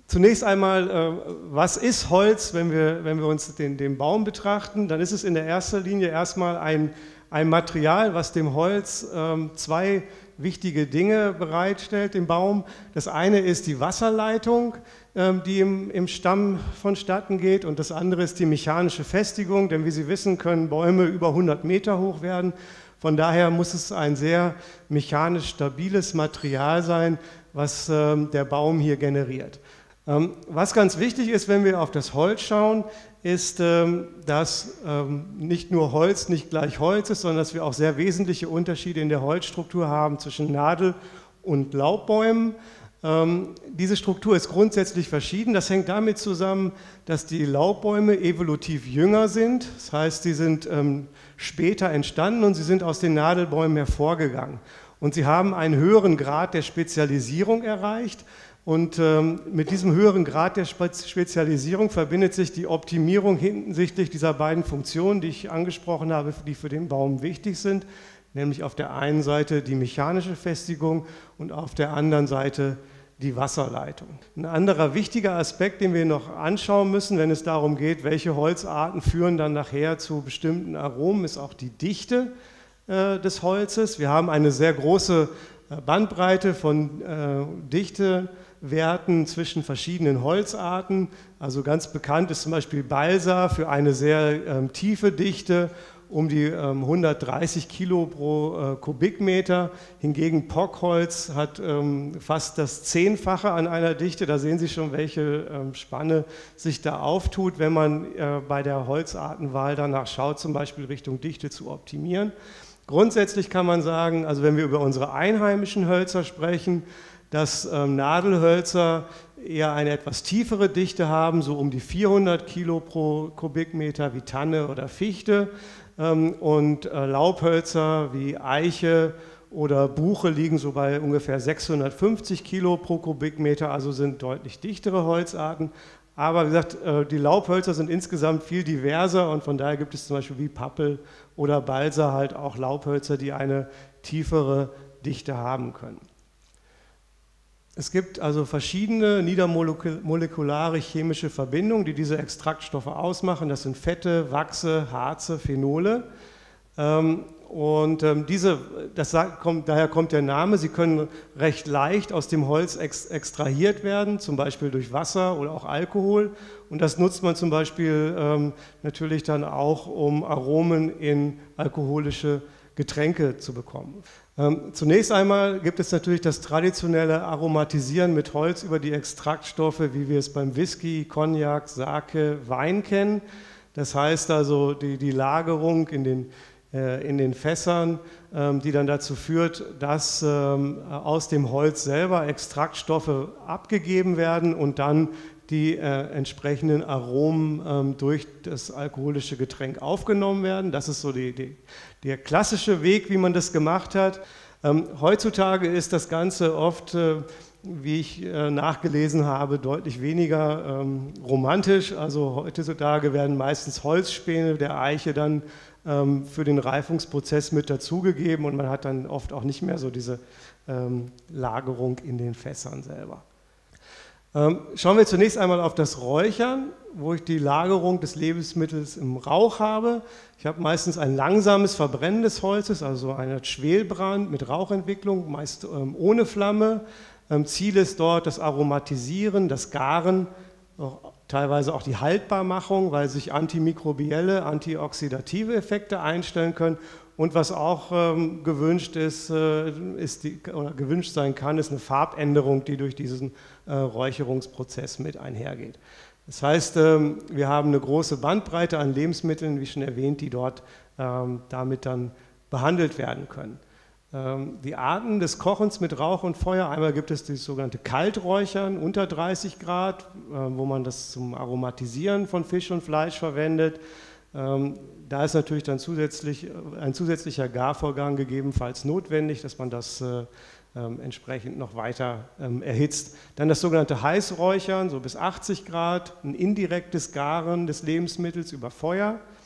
Zunächst einmal, was ist Holz, wenn wir uns den Baum betrachten? Dann ist es in der ersten Linie erstmal ein Material, was dem Holz zwei wichtige Dinge bereitstellt, dem Baum. Das eine ist die Wasserleitung, die im Stamm vonstatten geht, und das andere ist die mechanische Festigung, denn wie Sie wissen, können Bäume über 100 Meter hoch werden. Von daher muss es ein sehr mechanisch stabiles Material sein, was der Baum hier generiert. Was ganz wichtig ist, wenn wir auf das Holz schauen, ist, dass nicht nur Holz nicht gleich Holz ist, sondern dass wir auch sehr wesentliche Unterschiede in der Holzstruktur haben zwischen Nadel- und Laubbäumen. Diese Struktur ist grundsätzlich verschieden. Das hängt damit zusammen, dass die Laubbäume evolutiv jünger sind. Das heißt, sie sind später entstanden und sie sind aus den Nadelbäumen hervorgegangen. Und sie haben einen höheren Grad der Spezialisierung erreicht. Und mit diesem höheren Grad der Spezialisierung verbindet sich die Optimierung hinsichtlich dieser beiden Funktionen, die ich angesprochen habe, die für den Baum wichtig sind, nämlich auf der einen Seite die mechanische Festigung und auf der anderen Seite die Wasserleitung. Ein anderer wichtiger Aspekt, den wir noch anschauen müssen, wenn es darum geht, welche Holzarten führen dann nachher zu bestimmten Aromen, ist auch die Dichte des Holzes. Wir haben eine sehr große Bandbreite von Dichtewerten zwischen verschiedenen Holzarten. Also ganz bekannt ist zum Beispiel Balsa für eine sehr tiefe Dichte, um die 130 Kilo pro Kubikmeter. Hingegen Pockholz hat fast das 10-fache an einer Dichte. Da sehen Sie schon, welche Spanne sich da auftut, wenn man bei der Holzartenwahl danach schaut, zum Beispiel Richtung Dichte zu optimieren. Grundsätzlich kann man sagen, also wenn wir über unsere einheimischen Hölzer sprechen, dass Nadelhölzer eher eine etwas tiefere Dichte haben, so um die 400 Kilo pro Kubikmeter wie Tanne oder Fichte, und Laubhölzer wie Eiche oder Buche liegen so bei ungefähr 650 Kilo pro Kubikmeter, also sind deutlich dichtere Holzarten. Aber wie gesagt, die Laubhölzer sind insgesamt viel diverser und von daher gibt es zum Beispiel wie Pappel oder Balsa halt auch Laubhölzer, die eine tiefere Dichte haben können. Es gibt also verschiedene niedermolekulare chemische Verbindungen, die diese Extraktstoffe ausmachen. Das sind Fette, Wachse, Harze, Phenole. Daher kommt der Name. Sie können recht leicht aus dem Holz extrahiert werden, zum Beispiel durch Wasser oder auch Alkohol. Und das nutzt man zum Beispiel natürlich dann auch, um Aromen in alkoholische Getränke zu bekommen. Zunächst einmal gibt es natürlich das traditionelle Aromatisieren mit Holz über die Extraktstoffe, wie wir es beim Whisky, Cognac, Sake, Wein kennen. Das heißt also die Lagerung in den Fässern, die dann dazu führt, dass aus dem Holz selber Extraktstoffe abgegeben werden und dann die entsprechenden Aromen durch das alkoholische Getränk aufgenommen werden. Das ist so der klassische Weg, wie man das gemacht hat. Heutzutage ist das Ganze oft, wie ich nachgelesen habe, deutlich weniger romantisch. Also heutzutage werden meistens Holzspäne der Eiche dann für den Reifungsprozess mit dazugegeben und man hat dann oft auch nicht mehr so diese Lagerung in den Fässern selber. Schauen wir zunächst einmal auf das Räuchern, wo ich die Lagerung des Lebensmittels im Rauch habe. Ich habe meistens ein langsames Verbrennen des Holzes, also eine Schwelbrand mit Rauchentwicklung, meist ohne Flamme. Ziel ist dort das Aromatisieren, das Garen, teilweise auch die Haltbarmachung, weil sich antimikrobielle, antioxidative Effekte einstellen können. Und was auch gewünscht sein kann, ist eine Farbänderung, die durch diesen Räucherungsprozess mit einhergeht. Das heißt, wir haben eine große Bandbreite an Lebensmitteln, wie schon erwähnt, die dort damit dann behandelt werden können. Die Arten des Kochens mit Rauch und Feuer, einmal gibt es das sogenannte Kalträuchern unter 30 Grad, wo man das zum Aromatisieren von Fisch und Fleisch verwendet. Da ist natürlich dann ein zusätzlicher Garvorgang gegebenenfalls notwendig, dass man das entsprechend noch weiter erhitzt. Dann das sogenannte Heißräuchern, so bis 80 Grad, ein indirektes Garen des Lebensmittels über Feuer.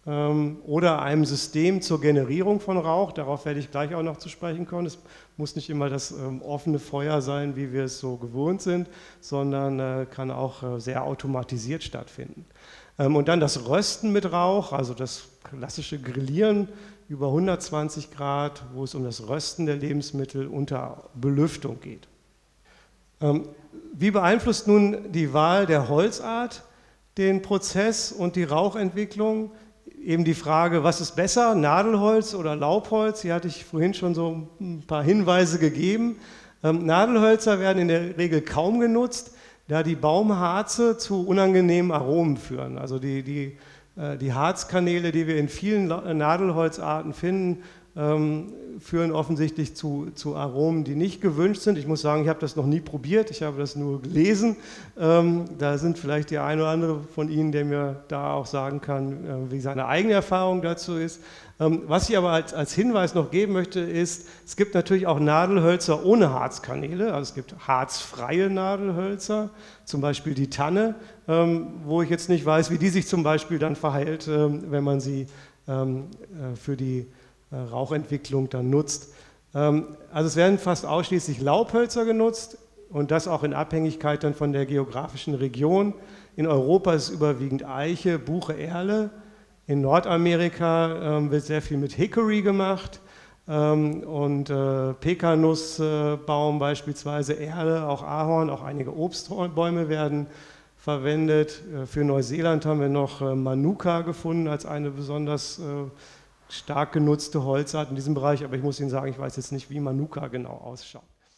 oder einem System zur Generierung von Rauch. Darauf werde ich gleich auch noch zu sprechen kommen. Es muss nicht immer das offene Feuer sein, wie wir es so gewohnt sind, sondern kann auch sehr automatisiert stattfinden. Und dann das Rösten mit Rauch, also das klassische Grillieren über 120 Grad, wo es um das Rösten der Lebensmittel unter Belüftung geht. Wie beeinflusst nun die Wahl der Holzart den Prozess und die Rauchentwicklung? Eben die Frage, was ist besser, Nadelholz oder Laubholz? Hier hatte ich vorhin schon so ein paar Hinweise gegeben. Nadelhölzer werden in der Regel kaum genutzt, da die Baumharze zu unangenehmen Aromen führen. Also die Harzkanäle, die wir in vielen Nadelholzarten finden, führen offensichtlich zu Aromen, die nicht gewünscht sind. Ich muss sagen, ich habe das noch nie probiert, ich habe das nur gelesen. Da sind vielleicht die eine oder andere von Ihnen, der mir da auch sagen kann, wie seine eigene Erfahrung dazu ist. Was ich aber als Hinweis noch geben möchte, ist, es gibt natürlich auch Nadelhölzer ohne Harzkanäle, also es gibt harzfreie Nadelhölzer, zum Beispiel die Tanne, wo ich jetzt nicht weiß, wie die sich zum Beispiel dann verhält, wenn man sie für die Rauchentwicklung dann nutzt. Also es werden fast ausschließlich Laubhölzer genutzt und das auch in Abhängigkeit dann von der geografischen Region. In Europa ist es überwiegend Eiche, Buche, Erle. In Nordamerika wird sehr viel mit Hickory gemacht und Pekanussbaum beispielsweise, Erle, auch Ahorn, auch einige Obstbäume werden verwendet. Für Neuseeland haben wir noch Manuka gefunden als eine besonders stark genutzte Holzart in diesem Bereich, aber ich muss Ihnen sagen, ich weiß jetzt nicht, wie Manuka genau ausschaut.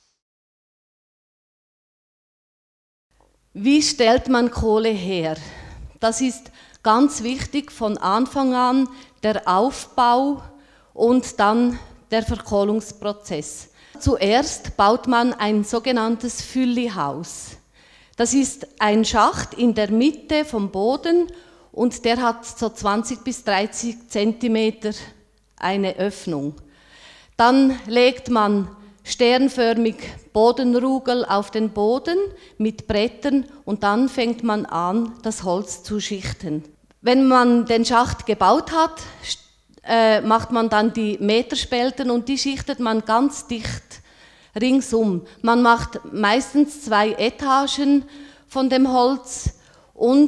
Wie stellt man Kohle her? Das ist ganz wichtig von Anfang an, der Aufbau und dann der Verkohlungsprozess. Zuerst baut man ein sogenanntes Füllihaus. Das ist ein Schacht in der Mitte vom Boden und der hat so 20 bis 30 Zentimeter eine Öffnung. Dann legt man sternförmig Bodenrugel auf den Boden mit Brettern und dann fängt man an, das Holz zu schichten. Wenn man den Schacht gebaut hat, macht man dann die Meterspelten und die schichtet man ganz dicht ringsum. Man macht meistens 2 Etagen von dem Holz und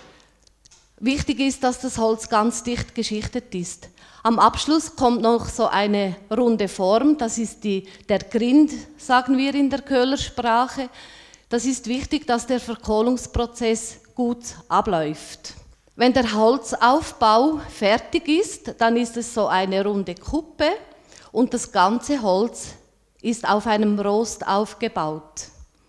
wichtig ist, dass das Holz ganz dicht geschichtet ist. Am Abschluss kommt noch so eine runde Form, das ist der Grind, sagen wir in der Köhlersprache. Das ist wichtig, dass der Verkohlungsprozess gut abläuft. Wenn der Holzaufbau fertig ist, dann ist es so eine runde Kuppe und das ganze Holz ist auf einem Rost aufgebaut.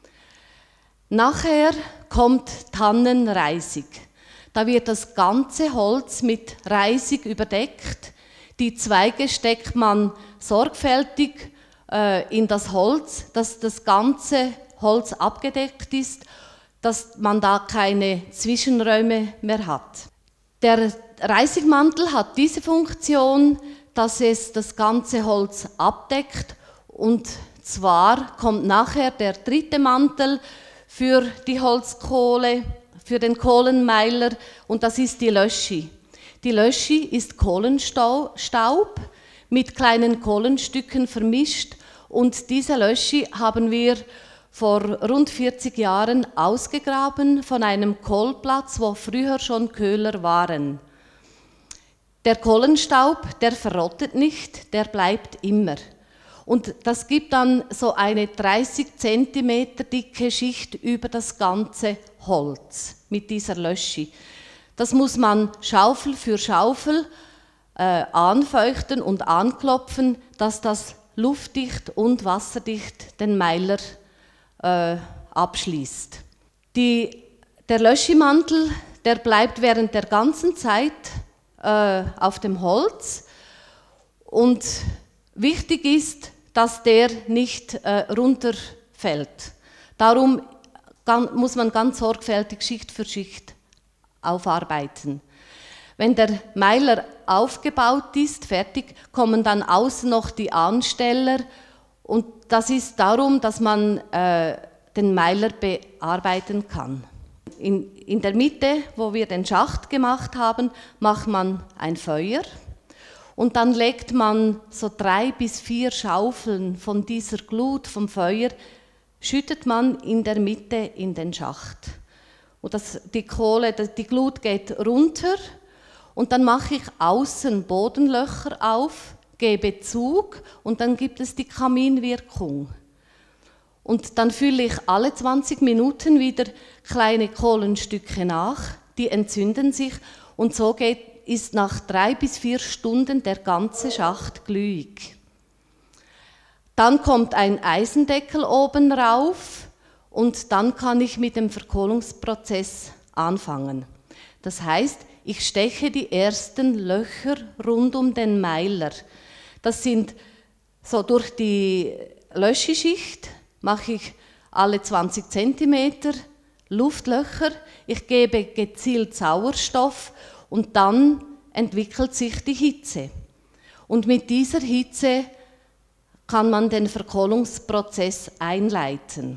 Nachher kommt Tannenreisig. Da wird das ganze Holz mit Reisig überdeckt. Die Zweige steckt man sorgfältig in das Holz, dass das ganze Holz abgedeckt ist, dass man da keine Zwischenräume mehr hat. Der Reisigmantel hat diese Funktion, dass es das ganze Holz abdeckt und zwar kommt nachher der dritte Mantel für die Holzkohle, für den Kohlenmeiler und das ist die Löschi. Die Löschi ist Kohlenstaub mit kleinen Kohlenstücken vermischt und diese Löschi haben wir vor rund 40 Jahren ausgegraben von einem Kohlplatz, wo früher schon Köhler waren. Der Kohlenstaub, der verrottet nicht, der bleibt immer. Und das gibt dann so eine 30 cm dicke Schicht über das ganze Holz mit dieser Löschi. Das muss man Schaufel für Schaufel anfeuchten und anklopfen, dass das luftdicht und wasserdicht den Meiler abschließt. Der Löschimantel, der bleibt während der ganzen Zeit auf dem Holz und wichtig ist, dass der nicht runterfällt. Darum muss man ganz sorgfältig Schicht für Schicht aufarbeiten. Wenn der Meiler aufgebaut ist, fertig, kommen dann außen noch die Ansteller und das ist darum, dass man den Meiler bearbeiten kann. in der Mitte, wo wir den Schacht gemacht haben, macht man ein Feuer und dann legt man so 3 bis 4 Schaufeln von dieser Glut vom Feuer, schüttet man in der Mitte in den Schacht. Und die Glut geht runter und dann mache ich außen Bodenlöcher auf, gebe Zug und dann gibt es die Kaminwirkung. Und dann fülle ich alle 20 Minuten wieder kleine Kohlenstücke nach, die entzünden sich und so ist nach 3 bis 4 Stunden der ganze Schacht glühig. Dann kommt ein Eisendeckel oben rauf und dann kann ich mit dem Verkohlungsprozess anfangen. Das heißt, ich steche die ersten Löcher rund um den Meiler. Das sind so durch die Löscheschicht, mache ich alle 20 cm Luftlöcher, ich gebe gezielt Sauerstoff und dann entwickelt sich die Hitze. Und mit dieser Hitze kann man den Verkohlungsprozess einleiten.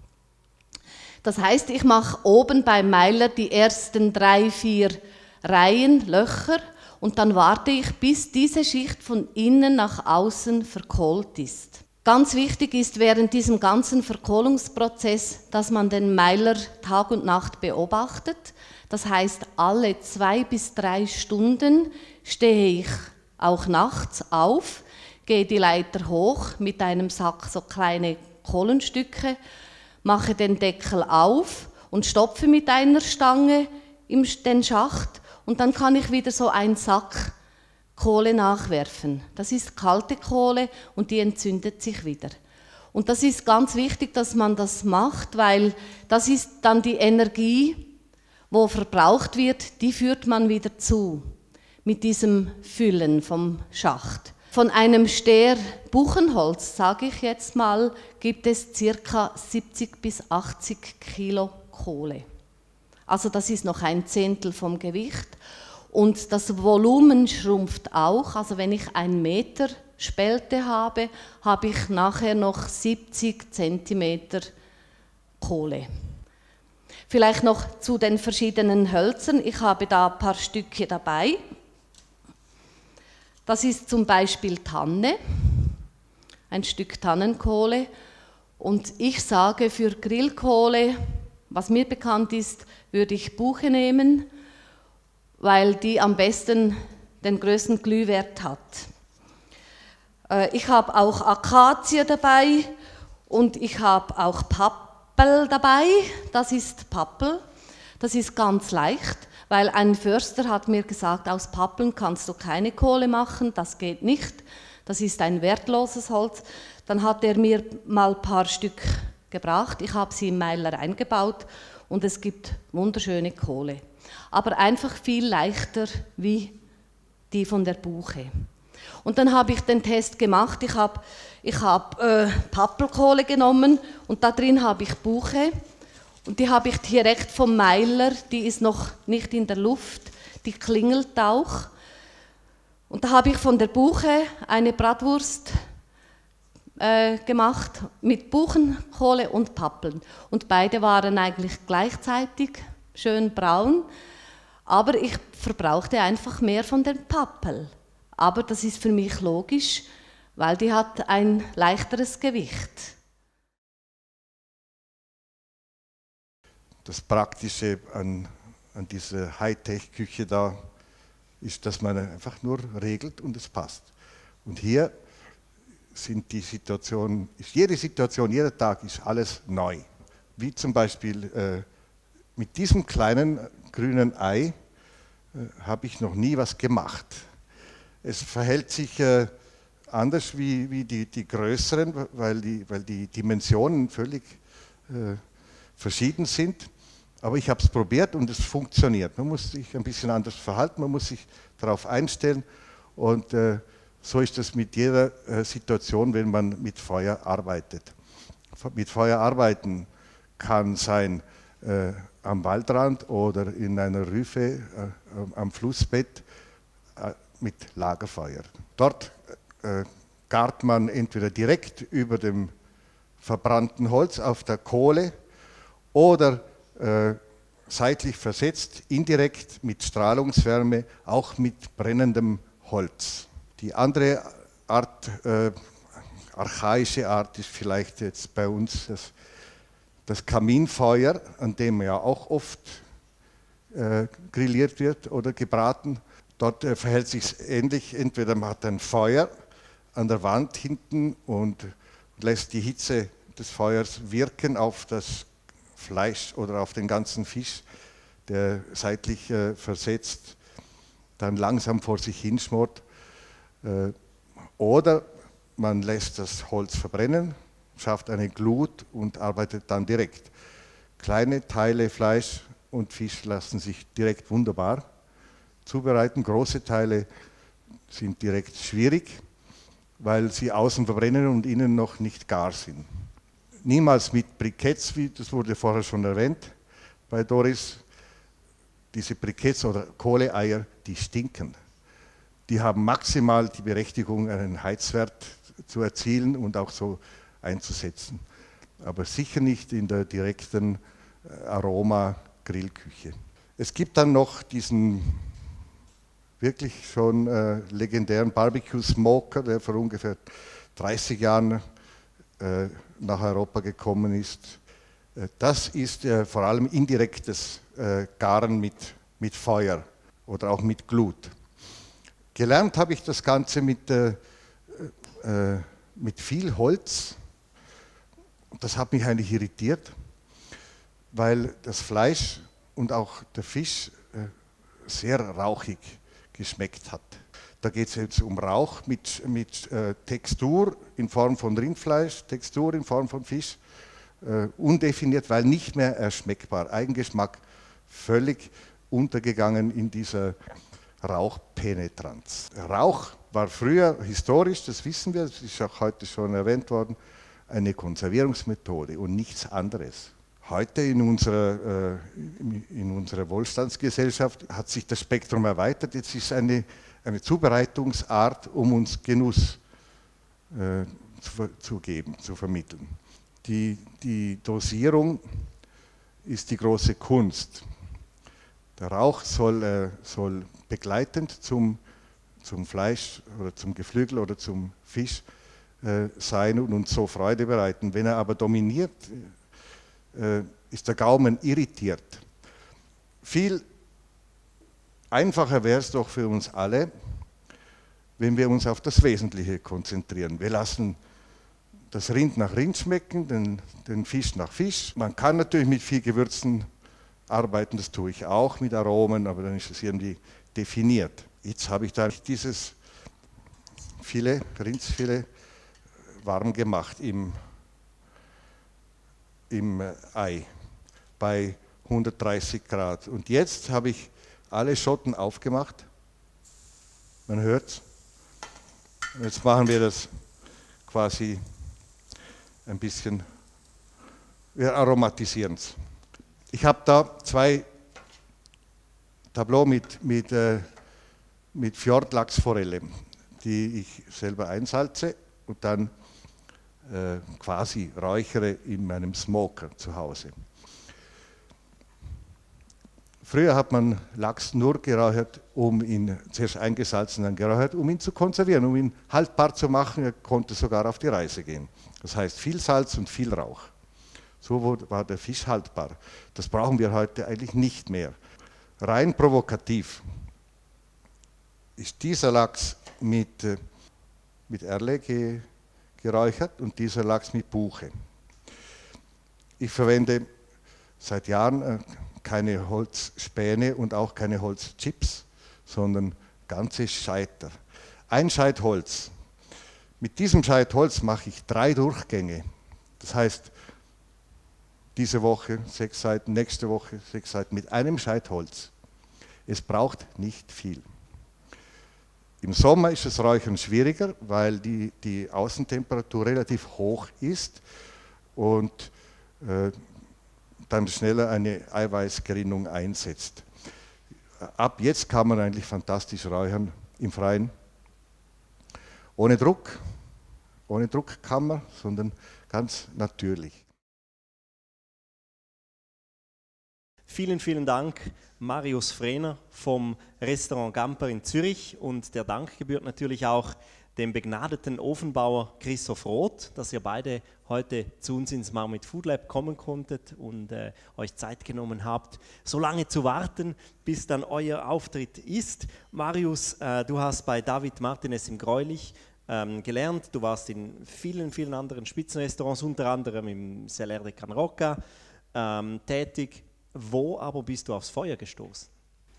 Das heißt, ich mache oben beim Meiler die ersten 3, 4 Reihen Löcher und dann warte ich, bis diese Schicht von innen nach außen verkohlt ist. Ganz wichtig ist während diesem ganzen Verkohlungsprozess, dass man den Meiler Tag und Nacht beobachtet. Das heißt, alle 2 bis 3 Stunden stehe ich auch nachts auf, gehe die Leiter hoch mit einem Sack so kleine Kohlenstücke, mache den Deckel auf und stopfe mit einer Stange den Schacht und dann kann ich wieder so einen Sack Kohle nachwerfen. Das ist kalte Kohle und die entzündet sich wieder. Und das ist ganz wichtig, dass man das macht, weil das ist dann die Energie, wo verbraucht wird, die führt man wieder zu mit diesem Füllen vom Schacht. Von einem Steher Buchenholz, sage ich jetzt mal, gibt es ca. 70 bis 80 Kilo Kohle. Also das ist noch ein Zehntel vom Gewicht. Und das Volumen schrumpft auch. Also wenn ich 1 Meter Spälte habe, habe ich nachher noch 70 Zentimeter Kohle. Vielleicht noch zu den verschiedenen Hölzern. Ich habe da ein paar Stücke dabei. Das ist zum Beispiel Tanne, ein Stück Tannenkohle. Und ich sage, für Grillkohle, was mir bekannt ist, würde ich Buche nehmen, weil die am besten den größten Glühwert hat. Ich habe auch Akazie dabei und ich habe auch Pappel dabei. Das ist Pappel. Das ist ganz leicht, weil ein Förster hat mir gesagt, aus Pappeln kannst du keine Kohle machen, das geht nicht. Das ist ein wertloses Holz. Dann hat er mir mal ein paar Stück gebracht. Ich habe sie im Meiler eingebaut und es gibt wunderschöne Kohle. Aber einfach viel leichter wie die von der Buche. Und dann habe ich den Test gemacht. Ich habe Pappelkohle genommen und da drin habe ich Buche. Und die habe ich direkt vom Meiler, die ist noch nicht in der Luft, die klingelt auch. Und da habe ich von der Buche eine Bratwurst gemacht mit Buchenkohle und Pappeln. Und beide waren eigentlich gleichzeitig schön braun, aber ich verbrauchte einfach mehr von den Pappel. Aber das ist für mich logisch, weil die hat ein leichteres Gewicht. Das Praktische an dieser Hightech-Küche da ist, dass man einfach nur regelt und es passt. Und hier sind die Situationen, jede Situation, jeder Tag ist alles neu. Wie zum Beispiel mit diesem kleinen grünen Ei habe ich noch nie was gemacht. Es verhält sich anders wie die größeren, weil die Dimensionen völlig verschieden sind. Aber ich habe es probiert und es funktioniert. Man muss sich ein bisschen anders verhalten, man muss sich darauf einstellen und so ist es mit jeder Situation, wenn man mit Feuer arbeitet. Mit Feuer arbeiten kann sein am Waldrand oder in einer Rüfe am Flussbett mit Lagerfeuer. Dort gart man entweder direkt über dem verbrannten Holz auf der Kohle oder seitlich versetzt, indirekt mit Strahlungswärme, auch mit brennendem Holz. Die andere Art, archaische Art, ist vielleicht jetzt bei uns das Kaminfeuer, an dem ja auch oft grilliert wird oder gebraten. Dort verhält sich ähnlich, entweder man hat ein Feuer an der Wand hinten und lässt die Hitze des Feuers wirken auf das Fleisch oder auf den ganzen Fisch, der seitlich versetzt dann langsam vor sich hinschmort. Oder man lässt das Holz verbrennen, schafft eine Glut und arbeitet dann direkt. Kleine Teile Fleisch und Fisch lassen sich direkt wunderbar zubereiten. Große Teile sind direkt schwierig, weil sie außen verbrennen und innen noch nicht gar sind. Niemals mit Briketts, wie das wurde vorher schon erwähnt bei Doris. Diese Briketts oder Kohleeier, die stinken. Die haben maximal die Berechtigung, einen Heizwert zu erzielen und auch so einzusetzen. Aber sicher nicht in der direkten Aroma-Grillküche. Es gibt dann noch diesen wirklich schon legendären Barbecue Smoker, der vor ungefähr 30 Jahren nach Europa gekommen ist. Das ist vor allem indirektes Garen mit Feuer oder auch mit Glut. Gelernt habe ich das Ganze mit viel Holz. Das hat mich eigentlich irritiert, weil das Fleisch und auch der Fisch sehr rauchig geschmeckt hat. Da geht es jetzt um Rauch mit Textur in Form von Rindfleisch, Textur in Form von Fisch, undefiniert, weil nicht mehr erschmeckbar. Eigengeschmack völlig untergegangen in dieser Rauchpenetranz. Rauch war früher historisch, das wissen wir, das ist auch heute schon erwähnt worden, eine Konservierungsmethode und nichts anderes. Heute in unserer Wohlstandsgesellschaft hat sich das Spektrum erweitert. Jetzt ist eine Zubereitungsart, um uns Genuss zu geben, zu vermitteln. Die Dosierung ist die große Kunst. Der Rauch soll begleitend zum Fleisch oder zum Geflügel oder zum Fisch sein und uns so Freude bereiten. Wenn er aber dominiert, ist der Gaumen irritiert. Viel einfacher wäre es doch für uns alle, wenn wir uns auf das Wesentliche konzentrieren. Wir lassen das Rind nach Rind schmecken, den Fisch nach Fisch. Man kann natürlich mit viel Gewürzen arbeiten, das tue ich auch mit Aromen, aber dann ist es irgendwie definiert. Jetzt habe ich da dieses Rindsfilet warm gemacht im Ei bei 130 Grad. Und jetzt habe ich alle Schotten aufgemacht. Man hört. Jetzt machen wir das quasi ein bisschen, wir aromatisieren es. Ich habe da 2 Tableaux mit Fjordlachsforelle, die ich selber einsalze und dann quasi räuchere in meinem Smoker zu Hause. Früher hat man Lachs nur geräuchert, zuerst eingesalzen, dann geräuchert, um ihn zu konservieren, um ihn haltbar zu machen. Er konnte sogar auf die Reise gehen. Das heißt viel Salz und viel Rauch. So war der Fisch haltbar. Das brauchen wir heute eigentlich nicht mehr. Rein provokativ ist dieser Lachs mit Erle geräuchert und dieser Lachs mit Buche. Ich verwende seit Jahren keine Holzspäne und auch keine Holzchips, sondern ganze Scheiter. Ein Scheit Holz. Mit diesem Scheit Holz mache ich 3 Durchgänge. Das heißt, diese Woche 6 Seiten, nächste Woche 6 Seiten mit einem Scheit Holz. Es braucht nicht viel. Im Sommer ist das Räuchern schwieriger, weil die Außentemperatur relativ hoch ist und dann schneller eine Eiweißgerinnung einsetzt. Ab jetzt kann man eigentlich fantastisch räuchern im Freien. Ohne Druckkammer, sondern ganz natürlich. Vielen, vielen Dank, Marius Frehner vom Restaurant Gamper in Zürich, und der Dank gebührt natürlich auch dem begnadeten Ofenbauer Christoph Roth, dass ihr beide heute zu uns ins Marmit Food Lab kommen konntet und euch Zeit genommen habt, so lange zu warten, bis dann euer Auftritt ist. Marius, du hast bei David Martinez im Greulich gelernt, du warst in vielen, vielen anderen Spitzenrestaurants, unter anderem im Celler de Can Roca tätig. Wo aber bist du aufs Feuer gestoßen?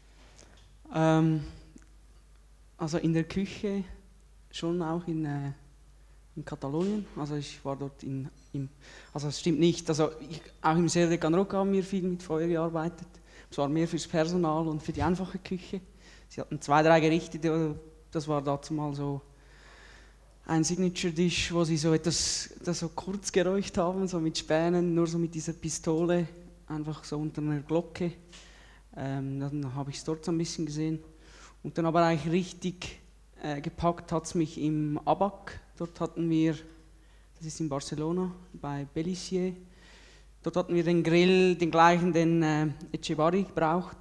Also in der Küche schon auch in Katalonien. Also ich war dort also es stimmt nicht, also auch im Celler de Can Roca haben wir viel mit Feuer gearbeitet. Es war mehr fürs Personal und für die einfache Küche. Sie hatten 2, 3 Gerichte, das war dazu mal so ein Signature-Dish, wo sie so etwas das so kurz geräucht haben, so mit Spänen, nur so mit dieser Pistole, einfach so unter einer Glocke. Dann habe ich es dort so ein bisschen gesehen. Und dann aber eigentlich richtig gepackt hat es mich im ABAC. Dort hatten wir, das ist in Barcelona, bei Bellissier, dort hatten wir den Grill, den gleichen, den Echevarri braucht.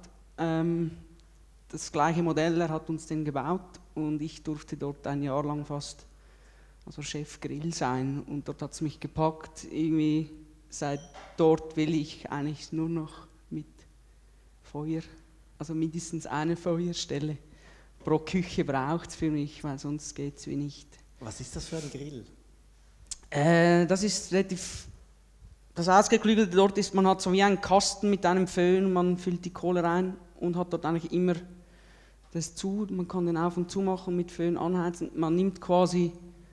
Das gleiche Modell, er hat uns den gebaut und ich durfte dort ein Jahr lang fast also Chef Grill sein. Und dort hat es mich gepackt, irgendwie seit dort will ich eigentlich nur noch mit Feuer, also mindestens eine Feuerstelle pro Küche braucht es für mich, weil sonst geht es wie nicht. Was ist das für ein Grill? Das ist relativ, das Ausgeklügelte dort ist, man hat so wie einen Kasten mit einem Föhn, man füllt die Kohle rein und hat dort eigentlich immer das zu, man kann den auf und zu machen, mit Föhn anheizen, man nimmt quasi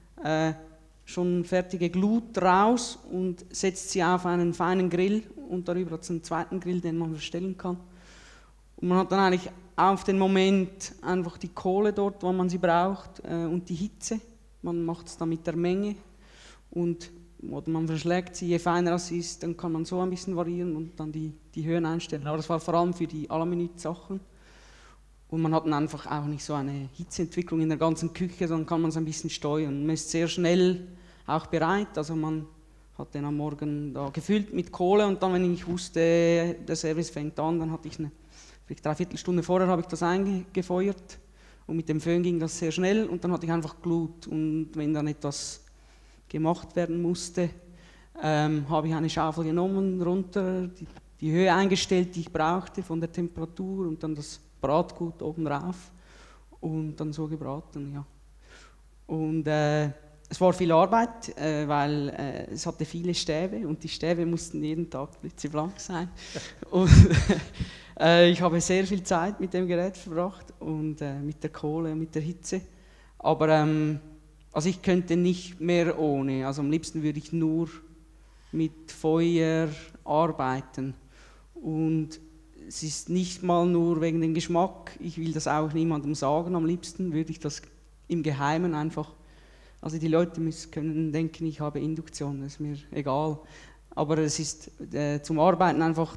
schon fertige Glut raus und setzt sie auf einen feinen Grill und darüber hat es einen zweiten Grill, den man verstellen kann. Und man hat dann eigentlich auf den Moment einfach die Kohle dort, wo man sie braucht und die Hitze. Man macht es dann mit der Menge und oder man verschlägt sie, je feiner es ist, dann kann man so ein bisschen variieren und dann die Höhen einstellen. Aber das war vor allem für die Alla-Minute-Sachen. Und man hat dann einfach auch nicht so eine Hitzeentwicklung in der ganzen Küche, sondern kann man es ein bisschen steuern. Man ist sehr schnell auch bereit, also man hat den am Morgen da gefüllt mit Kohle und dann, wenn ich wusste, der Service fängt an, dann hatte ich vielleicht 3/4 Stunde vorher habe ich das eingefeuert und mit dem Föhn ging das sehr schnell und dann hatte ich einfach Glut und wenn dann etwas gemacht werden musste, habe ich eine Schaufel genommen, runter, die Höhe eingestellt, die ich brauchte von der Temperatur und dann das Bratgut oben drauf und dann so gebraten, ja. Und es war viel Arbeit, weil es hatte viele Stäbe und die Stäbe mussten jeden Tag blitzeblank sein. Und ich habe sehr viel Zeit mit dem Gerät verbracht und mit der Kohle und mit der Hitze. Aber also ich könnte nicht mehr ohne, also am liebsten würde ich nur mit Feuer arbeiten. Und es ist nicht mal nur wegen dem Geschmack, ich will das auch niemandem sagen, am liebsten würde ich das im Geheimen einfach, also die Leute können denken, ich habe Induktion, das ist mir egal, aber es ist zum Arbeiten einfach,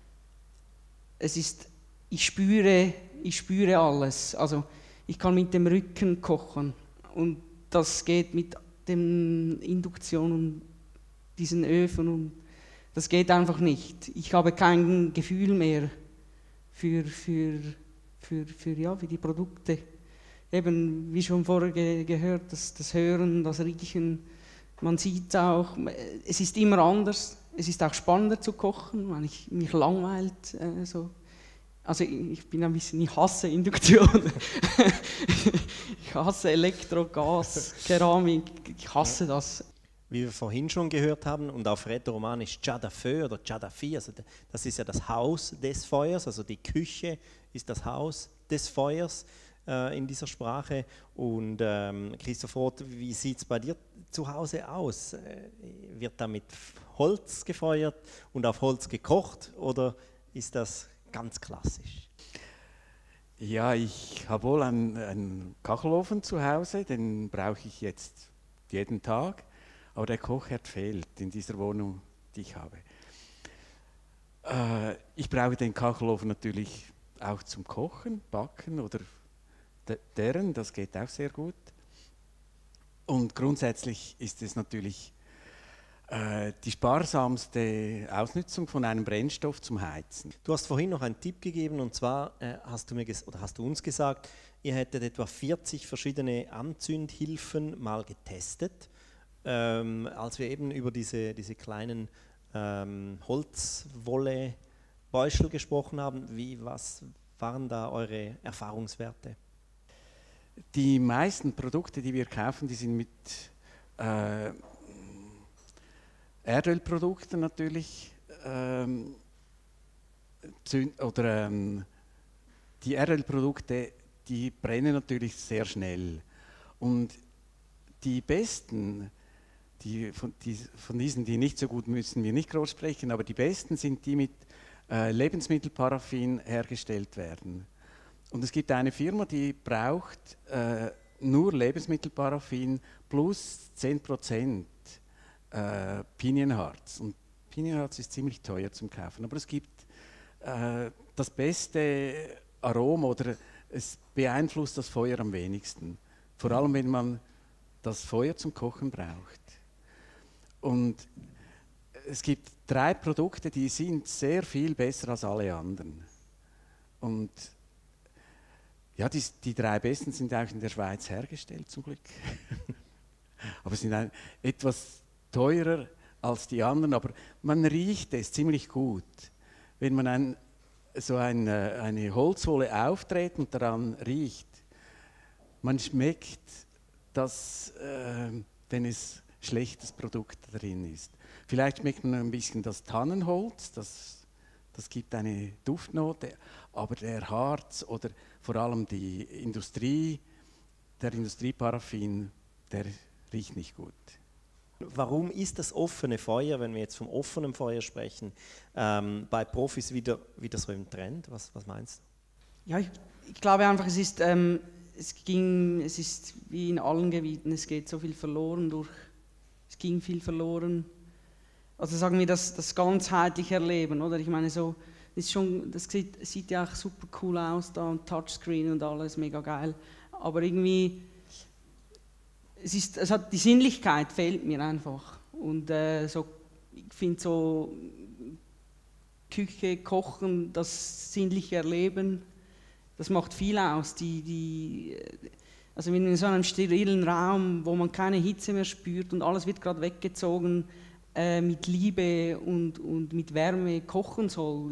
ich spüre alles, also ich kann mit dem Rücken kochen und das geht mit den Induktionen und diesen Öfen und das geht einfach nicht. Ich habe kein Gefühl mehr für die Produkte. Eben, wie schon vorher gehört, das Hören, das Riechen, man sieht auch, es ist immer anders. Es ist auch spannender zu kochen, weil mich langweilt so. Also ich hasse Induktion. Ich hasse Elektro, Gas, Keramik, ich hasse das. Wie wir vorhin schon gehört haben, und auf Rätoromanisch Chadafeu oder Chadafi, also das ist ja das Haus des Feuers, also die Küche ist das Haus des Feuers in dieser Sprache. Und Christoph Roth, wie sieht es bei dir zu Hause aus? Wird da mit Holz gefeuert und auf Holz gekocht oder ist das ganz klassisch? Ja, ich habe wohl einen Kachelofen zu Hause, den brauche ich jetzt jeden Tag. Aber der Kochherd fehlt in dieser Wohnung, die ich habe. Ich brauche den Kachelofen natürlich auch zum Kochen, Backen oder deren, das geht auch sehr gut. Und grundsätzlich ist es natürlich die sparsamste Ausnutzung von einem Brennstoff zum Heizen. Du hast vorhin noch einen Tipp gegeben, und zwar hast du uns gesagt, ihr hättet etwa 40 verschiedene Anzündhilfen mal getestet, als wir eben über diese kleinen Holzwolle-Beuschel gesprochen haben. Was waren da eure Erfahrungswerte? Die meisten Produkte, die wir kaufen, die sind mit Erdölprodukten natürlich, die Erdölprodukte, die brennen natürlich sehr schnell. Und die besten, von diesen, die nicht so gut, müssen wir nicht groß sprechen, aber die besten sind die mit Lebensmittelparaffin hergestellt werden. Und es gibt eine Firma, die braucht nur Lebensmittelparaffin plus 10% Pinienharz. Und Pinienharz ist ziemlich teuer zum Kaufen, aber es gibt das beste Aroma oder es beeinflusst das Feuer am wenigsten. Vor allem, wenn man das Feuer zum Kochen braucht. Und es gibt 3 Produkte, die sind sehr viel besser als alle anderen. Und ja, die 3 besten sind auch in der Schweiz hergestellt, zum Glück. Aber sind etwas teurer als die anderen, aber man riecht es ziemlich gut. Wenn man eine Holzwolle auftritt und daran riecht, man schmeckt, dass, wenn es schlechtes Produkt drin ist. Vielleicht schmeckt man ein bisschen das Tannenholz, das gibt eine Duftnote, aber der Harz oder vor allem der Industrieparaffin, der riecht nicht gut. Warum ist das offene Feuer, wenn wir jetzt vom offenen Feuer sprechen, bei Profis wieder so im Trend? Was meinst du? Ja, ich glaube einfach, es ist wie in allen Gebieten, es geht so viel verloren es ging viel verloren. Also sagen wir das ganzheitliche Erleben, oder? Ich meine, das sieht ja auch super cool aus da und Touchscreen und alles, mega geil. Aber irgendwie, die Sinnlichkeit fehlt mir einfach. Und ich finde so Küche, Kochen, das sinnliche Erleben, das macht viel aus. Also wenn in so einem sterilen Raum, wo man keine Hitze mehr spürt und alles wird gerade weggezogen, mit Liebe und mit Wärme kochen soll.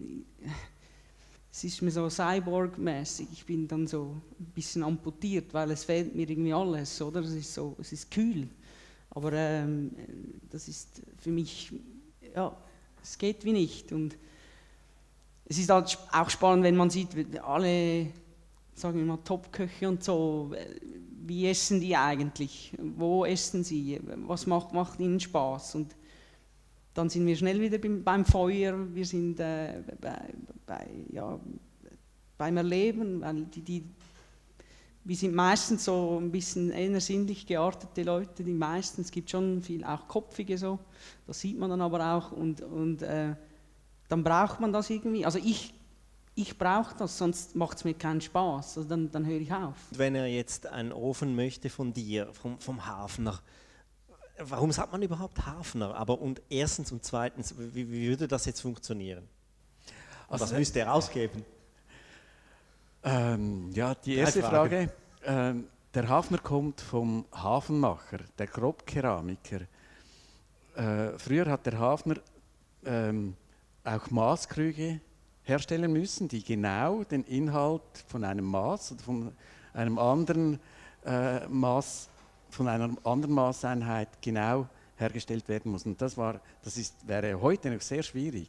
Es ist mir so Cyborg-mäßig. Ich bin dann so ein bisschen amputiert, weil es fehlt mir irgendwie alles, oder? Es ist kühl. Aber das ist für mich, ja, es geht wie nicht. Und es ist halt auch spannend, wenn man sieht, alle, sagen wir mal, Top-Köche und so, wie essen die eigentlich? Wo essen sie? Was macht ihnen Spaß? Und dann sind wir schnell wieder beim Feuer, wir sind beim Erleben, weil wir sind meistens so ein bisschen eher sinnlich geartete Leute, die meisten, es gibt schon viel, auch Kopfige so, das sieht man dann aber auch und dann braucht man das irgendwie, also ich brauche das, sonst macht es mir keinen Spaß, also dann höre ich auf. Wenn er jetzt einen Ofen möchte von dir, vom Hafner, warum sagt man überhaupt Hafner? Und erstens und zweitens, wie würde das jetzt funktionieren? Also was müsste er ausgeben? Ja, die erste Frage. Der Hafner kommt vom Hafenmacher, der Grobkeramiker. Früher hat der Hafner auch Maßkrüge herstellen müssen, die genau den Inhalt von einem Maß oder von einem anderen von einer anderen Maßeinheit genau hergestellt werden muss. Und wäre heute noch sehr schwierig.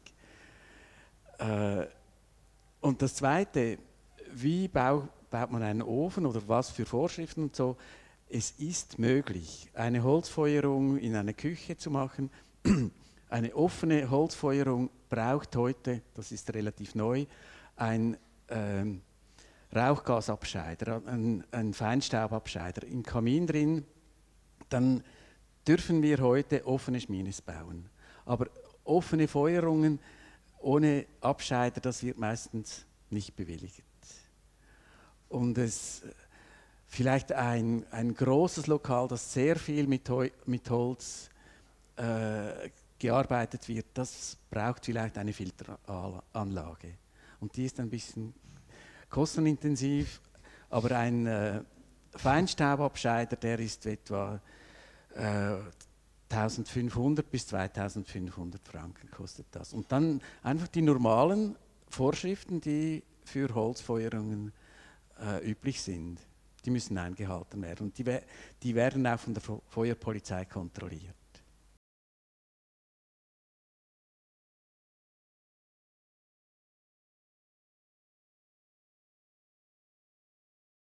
Und das Zweite, wie baut man einen Ofen oder was für Vorschriften und so? Es ist möglich, eine Holzfeuerung in einer Küche zu machen. Eine offene Holzfeuerung braucht heute, das ist relativ neu, ein Rauchgasabscheider, ein Feinstaubabscheider im Kamin drin. Dann dürfen wir heute offene Schmines bauen. Aber offene Feuerungen ohne Abscheider, das wird meistens nicht bewilligt. Und vielleicht ein großes Lokal, das sehr viel mit Holz gearbeitet wird, das braucht vielleicht eine Filteranlage. Und die ist ein bisschen kostenintensiv, aber ein Feinstaubabscheider, der ist etwa 1500 bis 2500 Franken kostet das. Und dann einfach die normalen Vorschriften, die für Holzfeuerungen üblich sind, die müssen eingehalten werden. Und die werden auch von der Feuerpolizei kontrolliert.